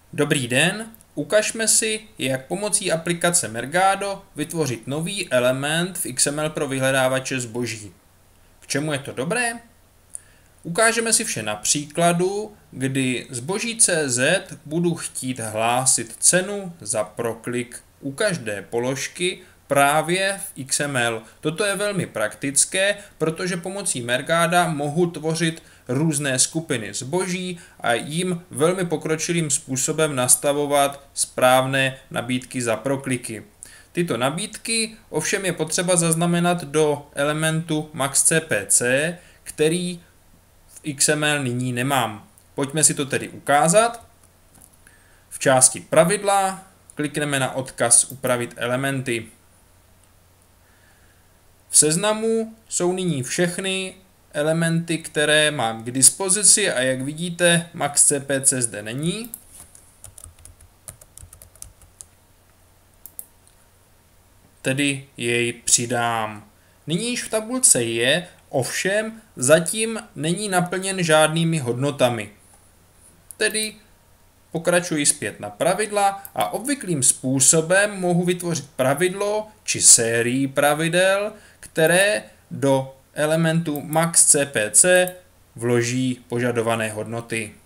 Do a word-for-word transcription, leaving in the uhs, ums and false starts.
Dobrý den, ukažme si, jak pomocí aplikace Mergado vytvořit nový element v X M L pro vyhledávače zboží. K čemu je to dobré? Ukážeme si vše na příkladu, kdy zboží tečka cé zet budu chtít hlásit cenu za proklik u každé položky právě v X M L. Toto je velmi praktické, protože pomocí Mergada mohu tvořit různé skupiny zboží a jim velmi pokročilým způsobem nastavovat správné nabídky za prokliky. Tyto nabídky ovšem je potřeba zaznamenat do elementu maxcpc, který v X M L nyní nemám. Pojďme si to tedy ukázat. V části pravidla klikneme na odkaz upravit elementy. V seznamu jsou nyní všechny elementy, které mám k dispozici a jak vidíte, maxcpc zde není. Tedy jej přidám. Nyní již v tabulce je, ovšem zatím není naplněn žádnými hodnotami. Tedy pokračuji zpět na pravidla a obvyklým způsobem mohu vytvořit pravidlo či sérii pravidel, které do elementu maxcpc vloží požadované hodnoty.